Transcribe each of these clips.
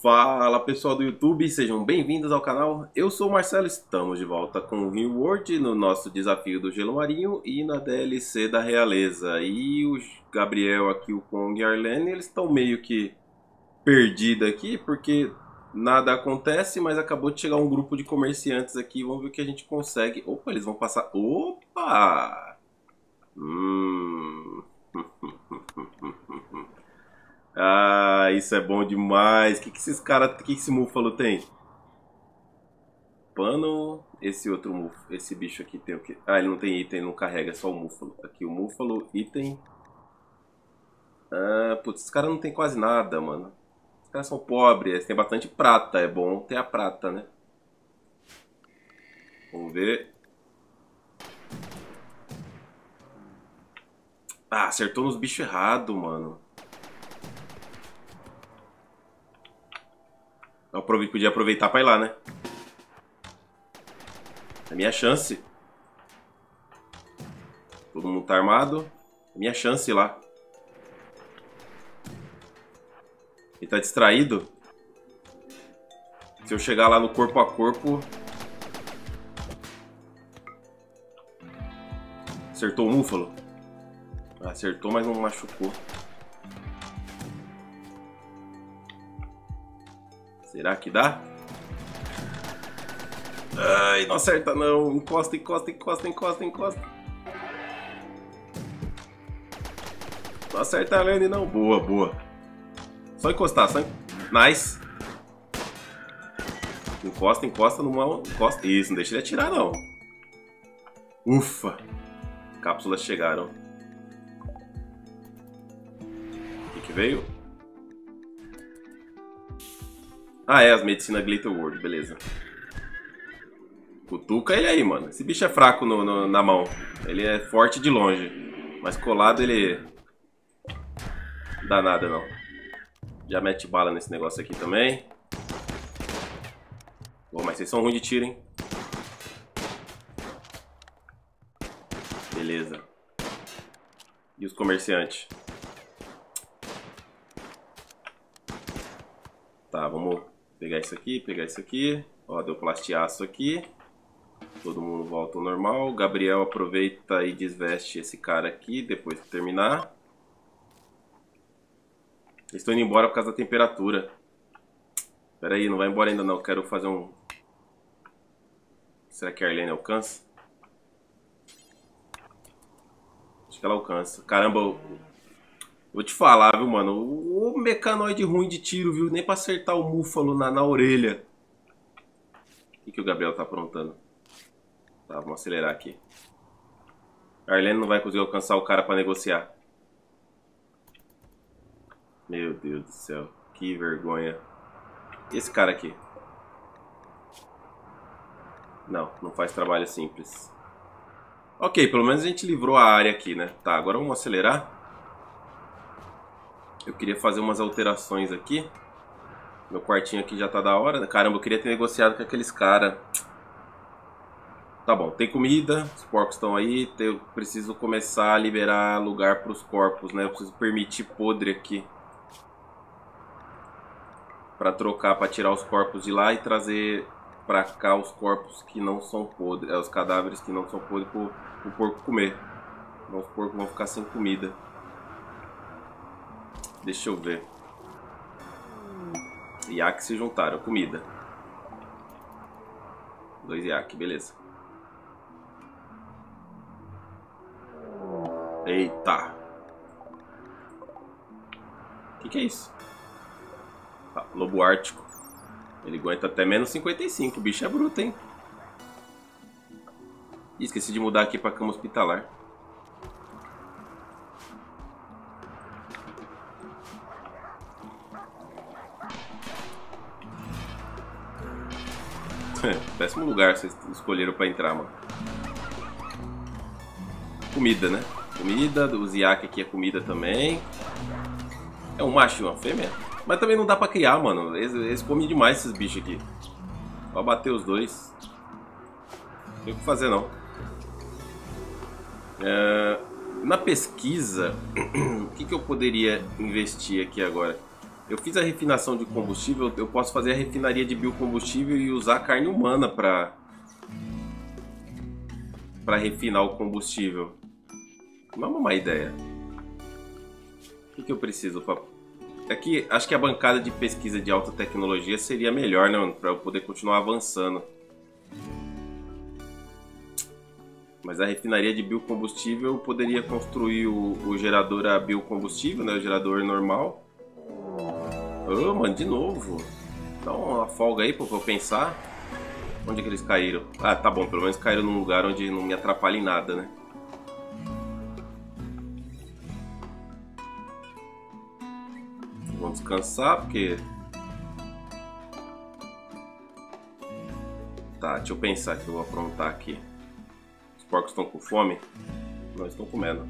Fala pessoal do YouTube, sejam bem-vindos ao canal. Eu sou o Marcelo, estamos de volta com o Rimworld no nosso desafio do Gelo Marinho e na DLC da Realeza. E o Gabriel aqui, o Kong e a Arlene, eles estão meio que perdidos aqui porque nada acontece, mas acabou de chegar um grupo de comerciantes aqui. Vamos ver o que a gente consegue. Opa, eles vão passar... Opa! Ah, isso é bom demais. O que esses caras, que esse múfalo tem? Pano, esse outro múfalo, esse bicho aqui tem o quê? Ah, ele não tem item, não carrega, é só o múfalo. Aqui o múfalo, item. Ah, putz, esses caras não tem quase nada, mano. Os caras são pobres, eles têm bastante prata, é bom ter a prata, né? Vamos ver. Ah, acertou nos bichos errados, mano. Eu podia aproveitar pra ir lá, né? É minha chance. Todo mundo tá armado. É minha chance ir lá. Ele tá distraído. Se eu chegar lá no corpo a corpo... Acertou o múfalo? Acertou, mas não machucou. Será que dá? Ai, não acerta não. Encosta, encosta, encosta, encosta, encosta. Não acerta a Lane não. Boa, boa. Só encostar, só Nice. Encosta, encosta numa... Encosta. Isso, não deixa ele atirar não. Ufa. Cápsulas chegaram. O que veio? Ah, é, as medicinas Glitter World, beleza. Cutuca ele aí, mano. Esse bicho é fraco na mão. Ele é forte de longe. Mas colado ele... Não dá nada, não. Já mete bala nesse negócio aqui também. Bom, mas vocês são ruins de tiro, hein? Beleza. E os comerciantes? Tá, vamos pegar isso aqui, pegar isso aqui. Ó, deu plastiaço aqui. Todo mundo volta ao normal. O Gabriel aproveita e desveste esse cara aqui depois que terminar. Estou indo embora por causa da temperatura. Pera aí, não vai embora ainda não. Quero fazer um... Será que a Arlene alcança? Acho que ela alcança. Caramba, vou te falar, viu, mano? O mecanoide ruim de tiro, viu? Nem pra acertar o múfalo na orelha. O que o Gabriel tá aprontando? Tá, vamos acelerar aqui. A Arlene não vai conseguir alcançar o cara pra negociar. Meu Deus do céu. Que vergonha. Esse cara aqui. Não, não faz trabalho simples. Ok, pelo menos a gente livrou a área aqui, né? Tá, agora vamos acelerar. Eu queria fazer umas alterações aqui. Meu quartinho aqui já tá da hora. Caramba, eu queria ter negociado com aqueles caras. Tá bom, tem comida, os porcos estão aí. Eu preciso começar a liberar lugar para os corpos, né? Eu preciso permitir podre aqui. Para trocar, para tirar os corpos de lá e trazer para cá os corpos que não são podres. Os cadáveres que não são podres para o porco comer. Senão os porcos vão ficar sem comida. Deixa eu ver. Iaque se juntaram, comida. 2 iaque, beleza. Eita. O que é isso? Ah, lobo ártico. Ele aguenta até menos 55. O bicho é bruto, hein? Ih, esqueci de mudar aqui pra cama hospitalar. Péssimo lugar vocês escolheram pra entrar, mano. Comida, né? Comida, os iaque aqui é comida também. É um macho e uma fêmea? Mas também não dá pra criar, mano. Eles comem demais esses bichos aqui. Vai bater os dois. Não tem o que fazer, não. Na pesquisa, o que eu poderia investir aqui agora? Eu fiz a refinação de combustível, eu posso fazer a refinaria de biocombustível e usar carne humana para refinar o combustível. Não é uma má ideia. O que eu preciso para... Aqui, acho que a bancada de pesquisa de alta tecnologia seria melhor, né, mano? Para eu poder continuar avançando. Mas a refinaria de biocombustível eu poderia construir o gerador a biocombustível, né? O gerador normal. Oh, mano, de novo. Dá uma folga aí pra eu pensar. Onde é que eles caíram? Ah, tá bom, pelo menos caíram num lugar onde não me atrapalha em nada, né? Vamos descansar, porque... Tá, deixa eu pensar que eu vou aprontar aqui. Os porcos estão com fome? Não, estão comendo.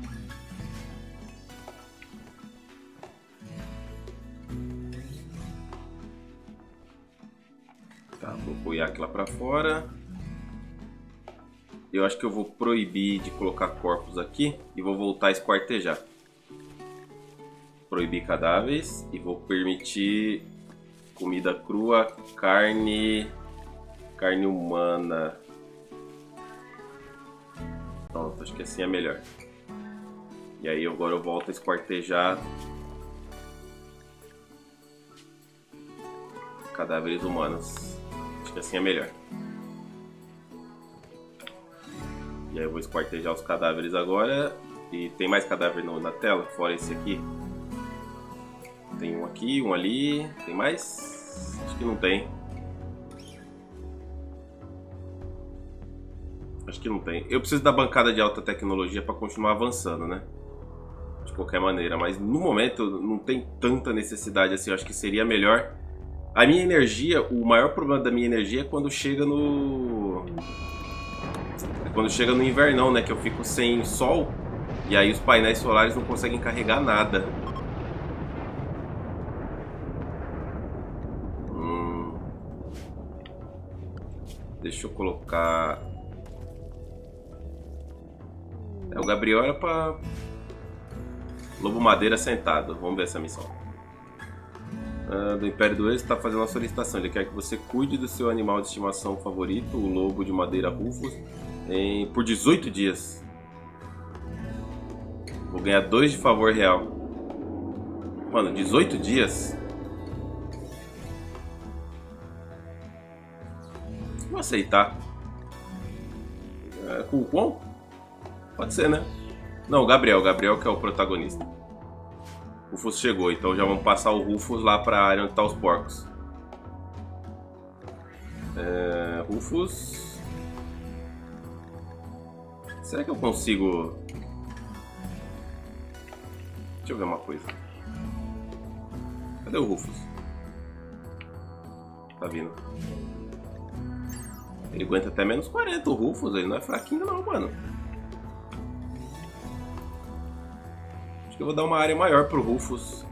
Tá, vou pôr o iaque lá pra fora. Eu acho que eu vou proibir de colocar corpos aqui e vou voltar a esquartejar. Proibir cadáveres e vou permitir comida crua, carne humana. Pronto, acho que assim é melhor. E aí agora eu volto a esquartejar cadáveres humanos. Acho que assim é melhor. E aí eu vou esquartejar os cadáveres agora. E tem mais cadáver na tela, fora esse aqui? Tem um aqui, um ali. Tem mais? Acho que não tem. Acho que não tem. Eu preciso da bancada de alta tecnologia para continuar avançando, né? De qualquer maneira. Mas no momento não tem tanta necessidade assim. Eu acho que seria melhor. A minha energia, o maior problema da minha energia é quando chega no... Quando chega no invernão, né? Que eu fico sem sol. E aí os painéis solares não conseguem carregar nada. Deixa eu colocar... o Gabriel era pra... Lobo Madeira sentado. Vamos ver essa missão. Do Império do Êxito está fazendo uma solicitação. Ele quer que você cuide do seu animal de estimação favorito, o lobo de madeira Rufus, por 18 dias. Vou ganhar 2 de favor real. Mano, 18 dias? Vou aceitar. Com o Kwon? Pode ser, né? Não, o Gabriel que é o protagonista. O Rufus chegou, então já vamos passar o Rufus lá pra área onde tá os porcos. Rufus... Será que eu consigo... Deixa eu ver uma coisa. Cadê o Rufus? Tá vindo. Ele aguenta até menos 40, o Rufus. Ele não é fraquinho não, mano. Acho que eu vou dar uma área maior pro Rufus.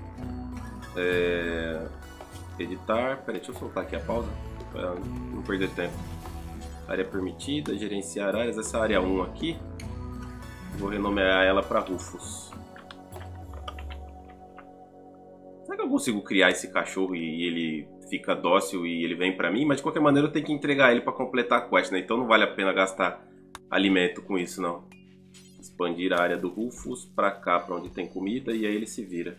Editar. Peraí, deixa eu soltar aqui a pausa pra não perder tempo. Área permitida, gerenciar áreas. Essa área 1 aqui, vou renomear ela para Rufus. Será que eu consigo criar esse cachorro e ele fica dócil e ele vem pra mim? Mas de qualquer maneira eu tenho que entregar ele para completar a quest, né? Então não vale a pena gastar alimento com isso, não. Expandir a área do Rufus pra cá, pra onde tem comida, e aí ele se vira.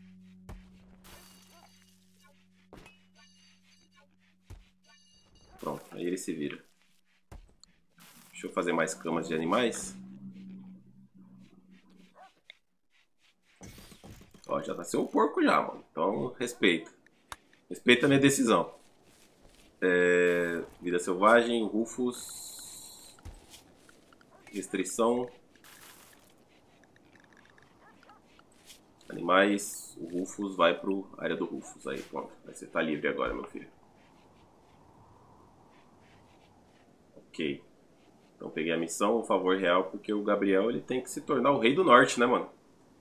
Pronto, aí ele se vira. Deixa eu fazer mais camas de animais. Ó, já nasceu um porco já, mano. Então, respeita. Respeita a minha decisão. Vida selvagem, Rufus. Restrição. Animais, o Rufus vai pro área do Rufus. Aí, pronto. Você tá livre agora, meu filho. Ok. Então peguei a missão, o favor real, porque o Gabriel ele tem que se tornar o rei do norte, né, mano?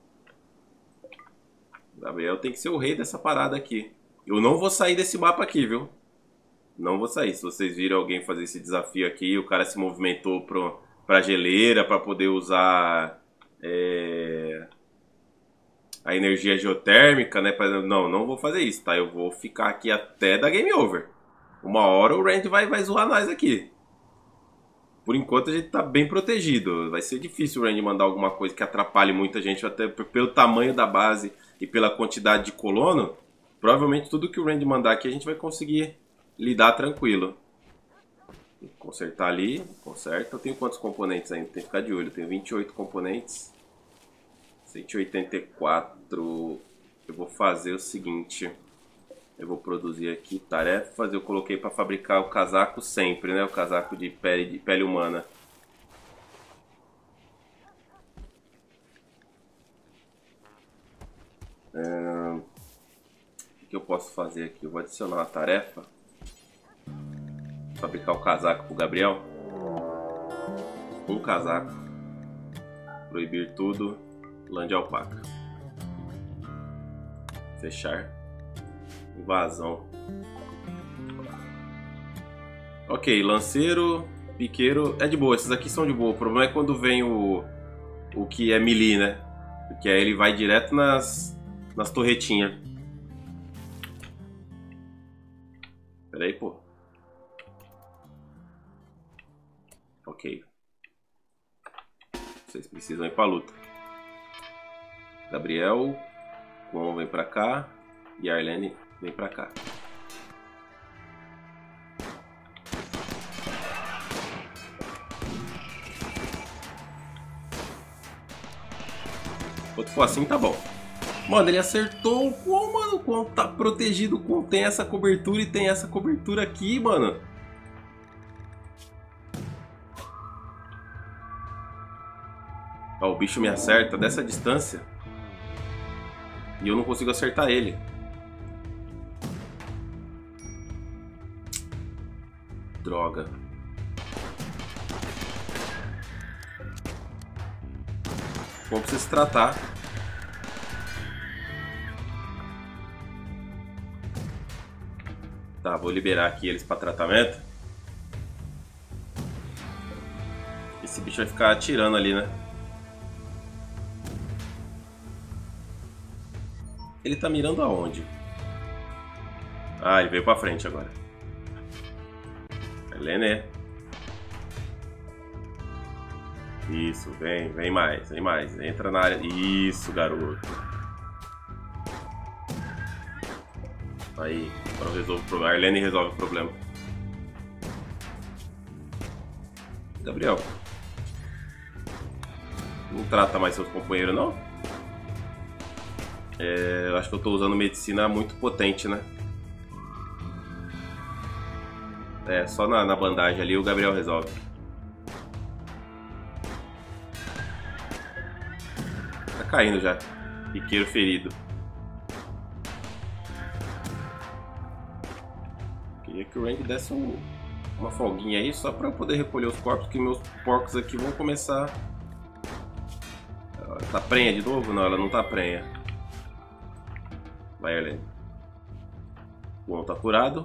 O Gabriel tem que ser o rei dessa parada aqui. Eu não vou sair desse mapa aqui, viu? Não vou sair. Se vocês viram alguém fazer esse desafio aqui, o cara se movimentou pra geleira pra poder usar a energia geotérmica, né? Não vou fazer isso, tá? Eu vou ficar aqui até dar game over. Uma hora o Rand vai zoar nós aqui. Por enquanto a gente tá bem protegido. Vai ser difícil o Rand mandar alguma coisa que atrapalhe muita gente, até pelo tamanho da base e pela quantidade de colono. Provavelmente tudo que o Rand mandar aqui a gente vai conseguir lidar tranquilo. Vou consertar ali, conserta. Eu tenho quantos componentes ainda? Tem que ficar de olho. Eu tenho 28 componentes. 184. Eu vou fazer o seguinte. Eu vou produzir aqui tarefas. Eu coloquei para fabricar o casaco sempre, né? O casaco de pele humana. O que eu posso fazer aqui? Eu vou adicionar uma tarefa. Fabricar o casaco pro Gabriel. Um casaco. Proibir tudo. Lã de alpaca. Fechar. Invasão. Ok, lanceiro, piqueiro. É de boa, esses aqui são de boa. O problema é quando vem o que é melee, né? Porque aí ele vai direto nas torretinhas. Pera aí, pô. Ok. Vocês precisam ir pra luta. Gabriel, João vem pra cá e a Arlene vem pra cá. Quando for assim, tá bom. Mano, ele acertou o quão, mano. O quão tá protegido. Com tem essa cobertura e tem essa cobertura aqui, mano. Ó, o bicho me acerta dessa distância. E eu não consigo acertar ele. Droga. Bom pra você se tratar. Tá, vou liberar aqui eles pra tratamento. Esse bicho vai ficar atirando ali, né? Ele tá mirando aonde? Ah, ele veio pra frente agora. Helene. Isso, vem mais, vem mais. Entra na área. Isso, garoto. Aí, agora resolve o problema. A Arlene resolve o problema. Gabriel. Não trata mais seus companheiros, não? Eu acho que eu tô usando medicina muito potente, né? Só na bandagem ali o Gabriel resolve. Tá caindo já. Piqueiro ferido. Queria que o Randy desse uma folguinha aí só pra eu poder recolher os corpos, que meus porcos aqui vão começar... Ela tá prenha de novo? Não, ela não tá prenha. Vai, Arlene. O João tá curado.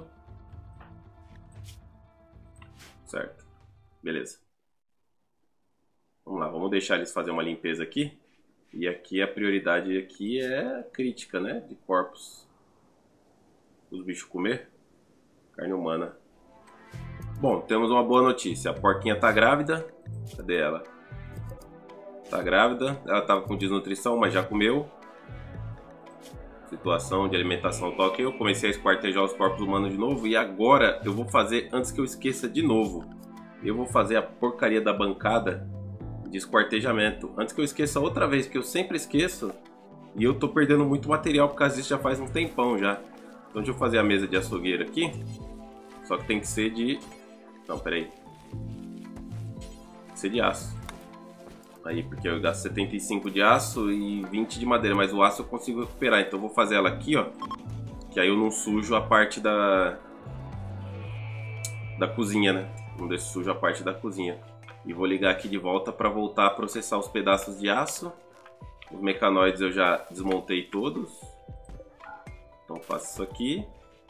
Certo. Beleza. Vamos lá, vamos deixar eles fazer uma limpeza aqui. E aqui a prioridade aqui é crítica, né? De corpos. Os bichos comer. Carne humana. Bom, temos uma boa notícia. A porquinha tá grávida. Cadê ela? Tá grávida. Ela tava com desnutrição, mas já comeu. Situação de alimentação toque. Eu comecei a esquartejar os corpos humanos de novo. E agora eu vou fazer, antes que eu esqueça de novo, eu vou fazer a porcaria da bancada de esquartejamento. Antes que eu esqueça outra vez, porque eu sempre esqueço. E eu tô perdendo muito material por causa disso já faz um tempão já. Então deixa eu fazer a mesa de açougueiro aqui. Só que tem que ser de... Não, peraí. Tem que ser de aço. Aí, porque eu gasto 75 de aço e 20 de madeira, mas o aço eu consigo recuperar. Então eu vou fazer ela aqui, ó. Que aí eu não sujo a parte da cozinha, né? Não deixo sujo a parte da cozinha. E vou ligar aqui de volta para voltar a processar os pedaços de aço. Os mecanoides eu já desmontei todos. Então faço isso aqui.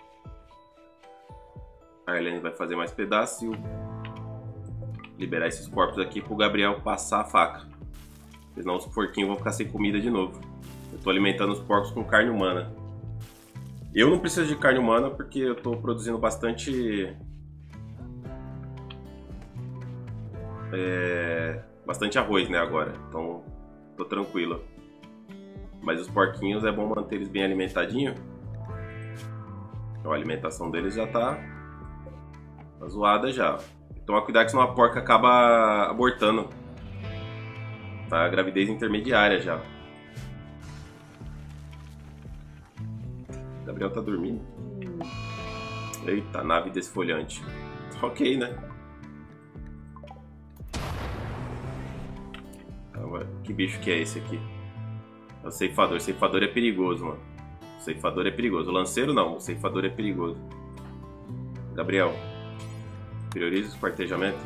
A Arlene vai fazer mais pedaços e liberar esses corpos aqui pro Gabriel passar a faca. Senão os porquinhos vão ficar sem comida de novo. Eu tô alimentando os porcos com carne humana. Eu não preciso de carne humana porque eu tô produzindo bastante... bastante arroz, né, agora. Então, tô tranquilo. Mas os porquinhos é bom manter eles bem alimentadinhos. Então, a alimentação deles já tá zoada já. Toma cuidado que senão a porca acaba abortando. Tá, gravidez intermediária já. Gabriel tá dormindo. Eita, nave desfolhante. Ok, né? Que bicho que é esse aqui? É o ceifador. O ceifador é perigoso, mano. O ceifador é perigoso. O lanceiro não. O ceifador é perigoso. Gabriel, prioriza o esquartejamento.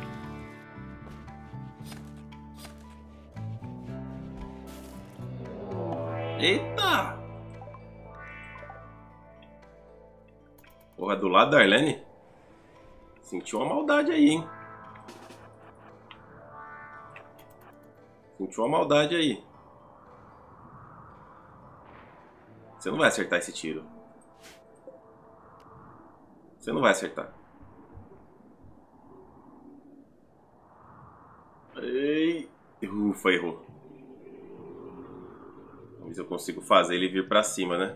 Eita! Porra, do lado da Arlene? Sentiu uma maldade aí, hein? Sentiu uma maldade aí. Você não vai acertar esse tiro. Você não vai acertar. Ei. Ufa, errou. Vamos ver se eu consigo fazer ele vir pra cima, né?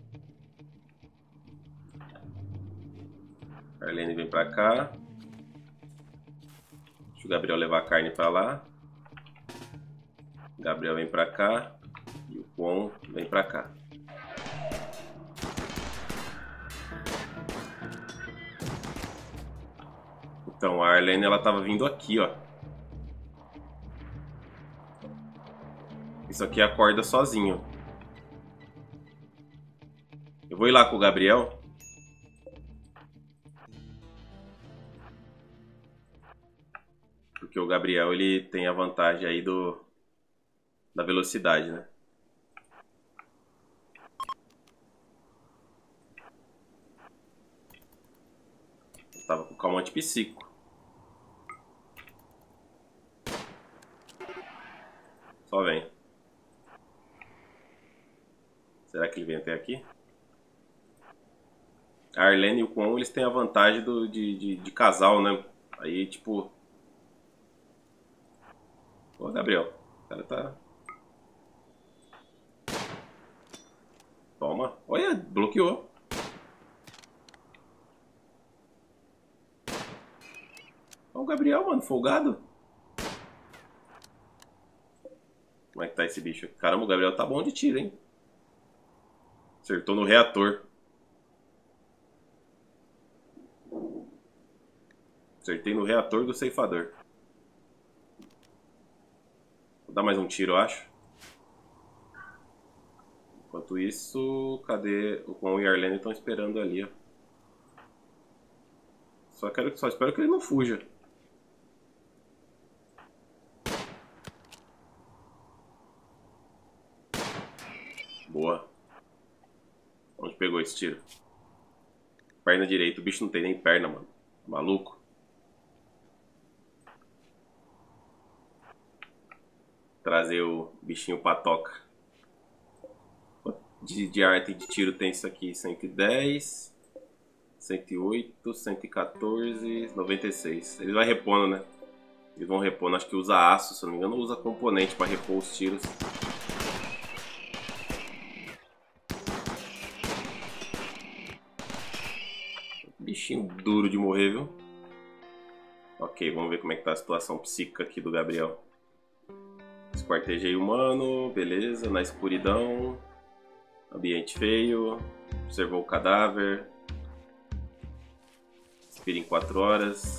Arlene vem pra cá. Deixa o Gabriel levar a carne pra lá. Gabriel vem pra cá. E o Kwon vem pra cá. Então, a Arlene, ela tava vindo aqui, ó. Isso aqui acorda sozinho. Eu vou ir lá com o Gabriel. Porque o Gabriel, ele tem a vantagem aí da velocidade, né? Eu tava com calmante psíquico. Só vem. Será que ele vem até aqui? A Arlene e o Kwon, eles têm a vantagem de casal, né? Aí, tipo... Ô, Gabriel. O cara tá... Toma. Olha, bloqueou. Olha o Gabriel, mano, folgado. Como é que tá esse bicho? Caramba, o Gabriel tá bom de tiro, hein? Acertou no reator. Acertei no reator do ceifador. Vou dar mais um tiro, eu acho. Enquanto isso, cadê o Kwon e a Arlene estão esperando ali, ó. Só espero que ele não fuja. Boa. Onde pegou esse tiro? Perna direita. O bicho não tem nem perna, mano. Maluco. Trazer o bichinho patoca. De arte de tiro tem isso aqui. 110, 108, 114, 96. Ele vai repondo, né? Eles vão repondo. Acho que usa aço, se não me engano. Usa componente para repor os tiros. Bichinho duro de morrer, viu? Ok, vamos ver como é que tá a situação psíquica aqui do Gabriel. Esquartejei humano, beleza, na escuridão. Ambiente feio. Observou o cadáver. Expira em 4 horas.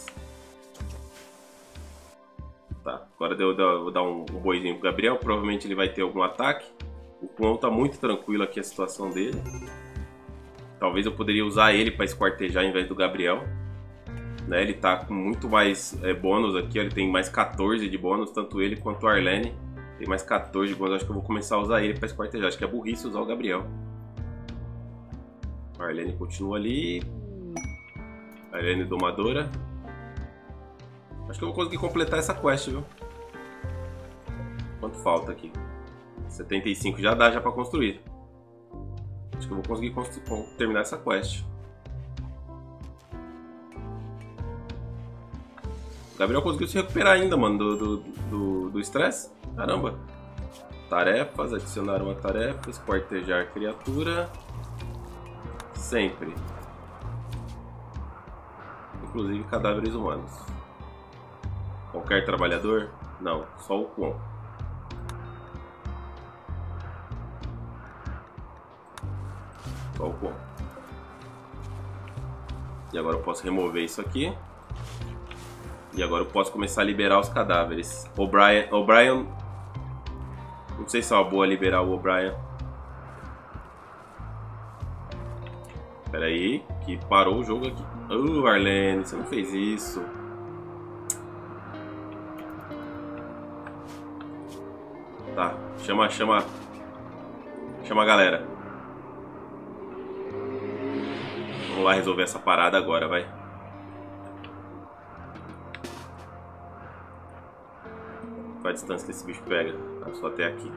Tá, agora vou dar um boizinho pro Gabriel. Provavelmente ele vai ter algum ataque. O Kwon tá muito tranquilo aqui a situação dele. Talvez eu poderia usar ele para esquartejar em vez do Gabriel. Né? Ele tá com muito mais bônus aqui. Ele tem mais 14 de bônus, tanto ele quanto a Arlene. Tem mais 14 de bônus. Acho que eu vou começar a usar ele para esquartejar. Acho que é burrice usar o Gabriel. A Arlene continua ali. A Arlene domadora. Acho que eu vou conseguir completar essa quest, viu? Quanto falta aqui? 75 já dá já pra construir. Acho que eu vou conseguir terminar essa quest. O Gabriel conseguiu se recuperar ainda, mano, do estresse. Caramba. Tarefas, adicionar uma tarefa, esquartejar criatura. Sempre. Inclusive cadáveres humanos. Qualquer trabalhador? Não, só o Kwon. Só o Kwon. E agora eu posso remover isso aqui. E agora eu posso começar a liberar os cadáveres. O'Brien... Não sei se é uma boa liberar o O'Brien. Pera aí, que parou o jogo aqui. Arlene, você não fez isso. Tá, chama a galera. Vamos lá resolver essa parada agora, vai. Qual a distância que esse bicho pega? Ah, só até aqui.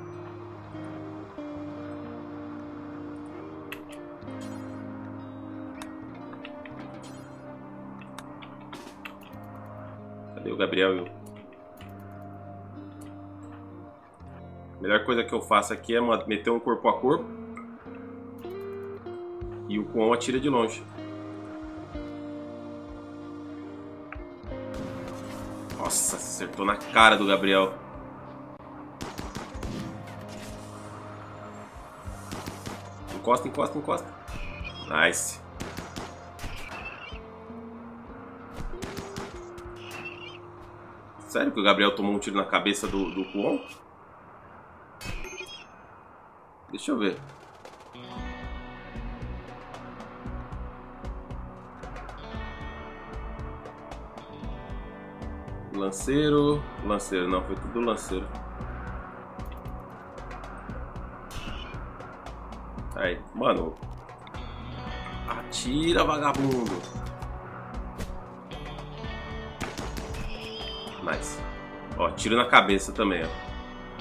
Cadê o Gabriel? A melhor coisa que eu faço aqui é meter um corpo a corpo. E o Kwon atira de longe. Nossa, acertou na cara do Gabriel. Encosta, encosta, encosta. Nice. Sério que o Gabriel tomou um tiro na cabeça do Kwon? Deixa eu ver. Lanceiro. Lanceiro, não, foi tudo lanceiro. Aí, mano. Atira, vagabundo. Nice. Ó, tiro na cabeça também, ó.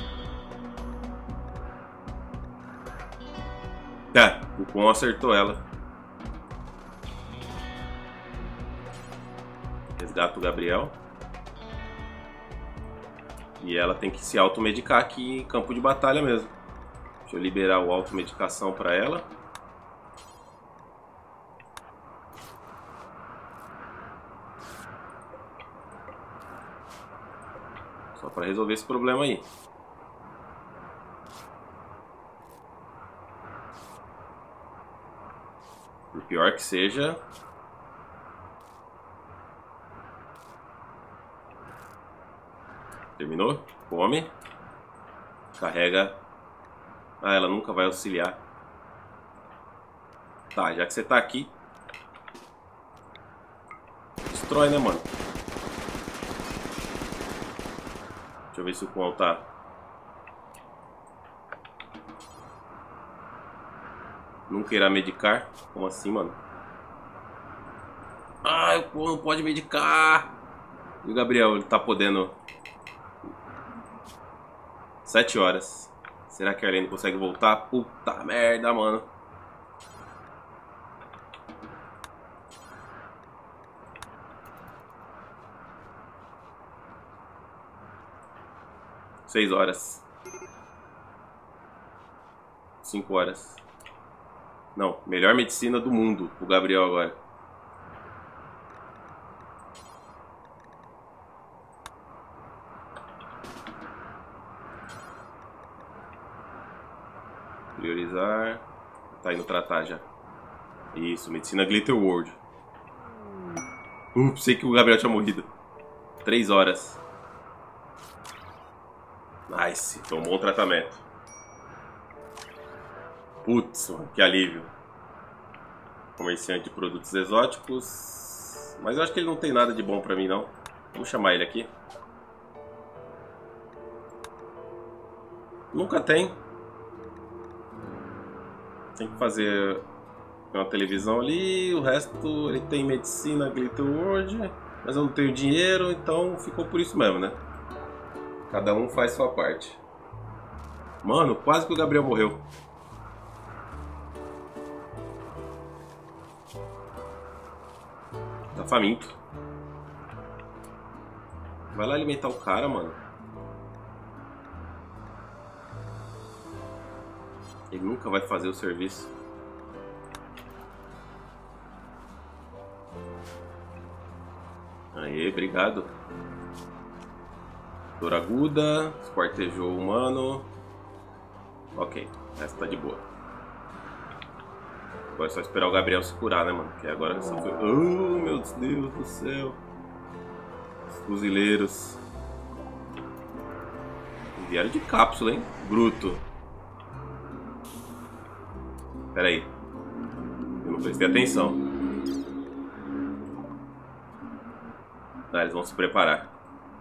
Tá, o Kwon acertou ela. Resgata o Gabriel. E ela tem que se automedicar aqui em campo de batalha mesmo. Deixa eu liberar o automedicação pra ela. Só pra resolver esse problema aí. Por pior que seja... Terminou? Come. Carrega. Ah, ela nunca vai auxiliar. Tá, já que você tá aqui... Destrói, né, mano? Deixa eu ver se o Kwon tá... Nunca irá medicar? Como assim, mano? Ah, o Kwon não pode medicar! E o Gabriel, ele tá podendo... 7 horas. Será que a Arlene consegue voltar? Puta merda, mano. Seis horas. 5 horas. Não, melhor medicina do mundo, o Gabriel agora. Priorizar. Tá indo tratar já. Isso, medicina Glitter World. Pensei que o Gabriel tinha morrido. 3 horas. Nice, foi um bom tratamento. Putz, que alívio. Comerciante de produtos exóticos. Mas eu acho que ele não tem nada de bom pra mim, não. Vamos chamar ele aqui. Nunca tem. Tem que fazer uma televisão ali. O resto ele tem medicina Glitter World. Mas eu não tenho dinheiro, então ficou por isso mesmo, né? Cada um faz sua parte. Mano, quase que o Gabriel morreu. Tá faminto. Vai lá alimentar o cara, mano. Ele nunca vai fazer o serviço. Aê, obrigado. Dor aguda, esquartejou o humano. Ok, essa tá de boa. Agora é só esperar o Gabriel se curar, né, mano? Porque agora só foi... Oh, meu Deus do céu. Os fuzileiros. Enviaram de cápsula, hein? Bruto. Pera aí. Eu não prestei atenção. Ah, eles vão se preparar.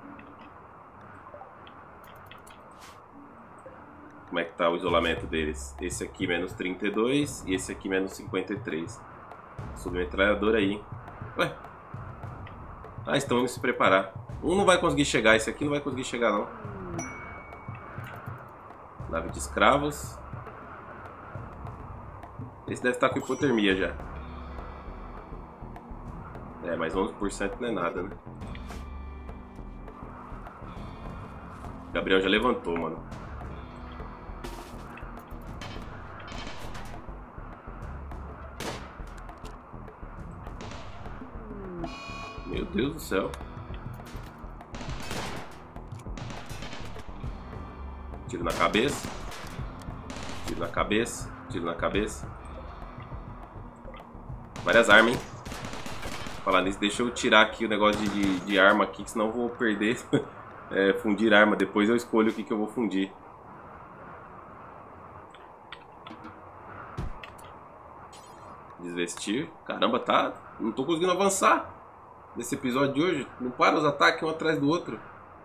Como é que tá o isolamento deles? Esse aqui menos 32 e esse aqui menos 53. Submetralhador aí. Ué. Ah, estão indo se preparar. Um não vai conseguir chegar, esse aqui não vai conseguir chegar não. Nave de escravos. Esse deve estar com hipotermia já. É, mas 11% não é nada, né? Gabriel já levantou, mano. Meu Deus do céu. Tiro na cabeça. Tiro na cabeça. Tiro na cabeça. Várias armas, hein? Falar nisso, deixa eu tirar aqui o negócio de arma aqui, que senão eu vou perder. Fundir arma. Depois eu escolho o que eu vou fundir. Desvestir. Caramba, tá... Não tô conseguindo avançar nesse episódio de hoje. Não para os ataques um atrás do outro.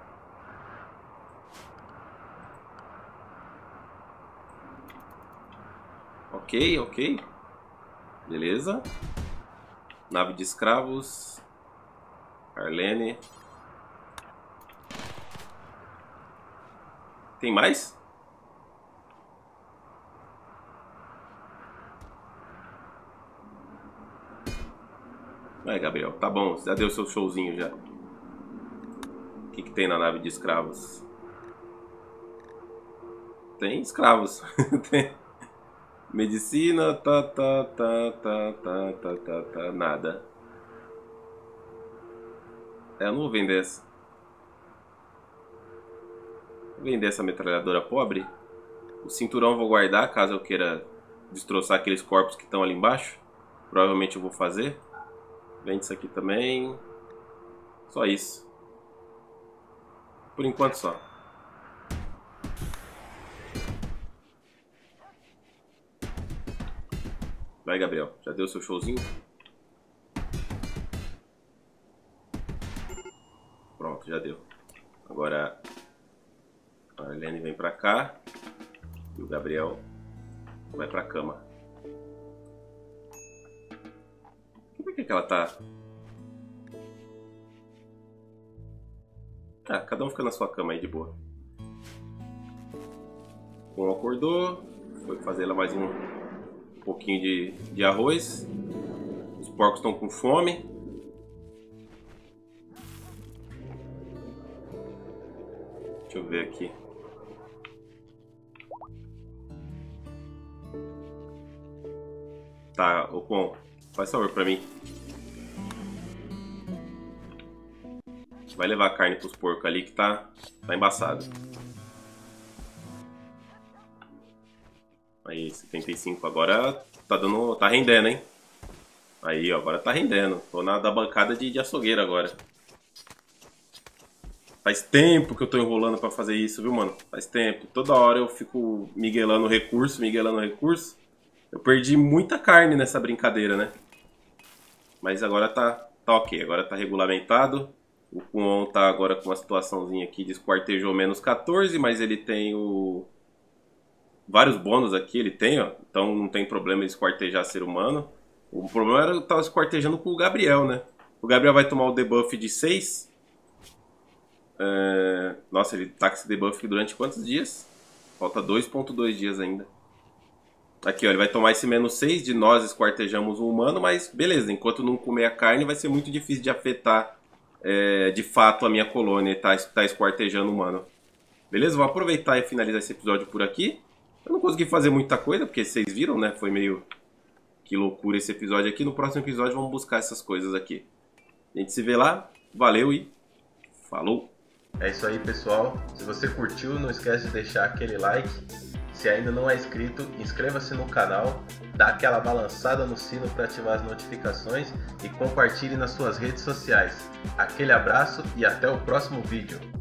Ok, ok. Beleza. Nave de escravos. Arlene. Tem mais? Vai, Gabriel. Tá bom, já deu seu showzinho já. O que tem na nave de escravos? Tem escravos. Tem medicina, nada. Eu não vou vender essa. Vou vender essa metralhadora pobre. O cinturão eu vou guardar caso eu queira destroçar aqueles corpos que estão ali embaixo. Provavelmente eu vou fazer. Vende isso aqui também. Só isso. Por enquanto só. Vai, Gabriel. Já deu seu showzinho? Pronto, já deu. Agora a Arlene vem pra cá. E o Gabriel vai pra cama. Por que ela tá... Ah, cada um fica na sua cama aí de boa. Um acordou. Foi fazer lá mais um pouquinho de arroz. Os porcos estão com fome. Deixa eu ver aqui. Tá, Ocon, faz favor pra mim. Vai levar a carne pros porcos ali que tá embaçado. Aí, 75 agora tá rendendo, hein? Aí, ó, agora tá rendendo. Tô da bancada de açougueiro agora. Faz tempo que eu tô enrolando pra fazer isso, viu, mano? Faz tempo. Toda hora eu fico miguelando recurso, miguelando recurso. Eu perdi muita carne nessa brincadeira, né? Mas agora tá ok. Agora tá regulamentado. O Kuon tá agora com uma situaçãozinha aqui de esquartejou menos 14, mas ele tem vários bônus aqui, ele tem, ó. Então não tem problema de esquartejar ser humano. O problema era eu tava esquartejando com o Gabriel, né? O Gabriel vai tomar o debuff de 6. Nossa, ele tá com esse debuff durante quantos dias? Falta 2,2 dias ainda. Aqui, ó, ele vai tomar esse -6 de nós esquartejamos um humano, mas beleza, enquanto não comer a carne vai ser muito difícil de afetar de fato a minha colônia e tá esquartejando um humano. Beleza? Vou aproveitar e finalizar esse episódio por aqui. Eu não consegui fazer muita coisa, porque vocês viram, né? Foi meio que loucura esse episódio aqui. No próximo episódio vamos buscar essas coisas aqui. A gente se vê lá. Valeu e falou! É isso aí, pessoal. Se você curtiu, não esquece de deixar aquele like. Se ainda não é inscrito, inscreva-se no canal, dá aquela balançada no sino para ativar as notificações e compartilhe nas suas redes sociais. Aquele abraço e até o próximo vídeo.